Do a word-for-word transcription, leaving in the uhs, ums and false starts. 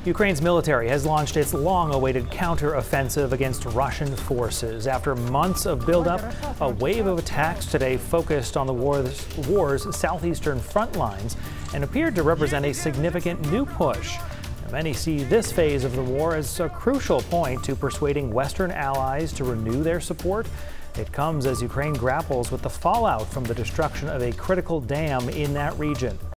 Ukraine's military has launched its long-awaited counteroffensive against Russian forces. After months of buildup, a wave of attacks today focused on the war's, war's southeastern front lines and appeared to represent a significant new push. Many see this phase of the war as a crucial point to persuading Western allies to renew their support. It comes as Ukraine grapples with the fallout from the destruction of a critical dam in that region.